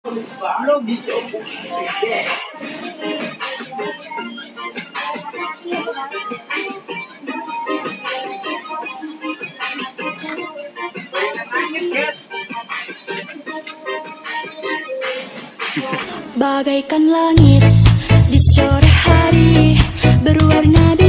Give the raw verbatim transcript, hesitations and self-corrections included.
Lo bisa bagaikan langit di sore hari berwarna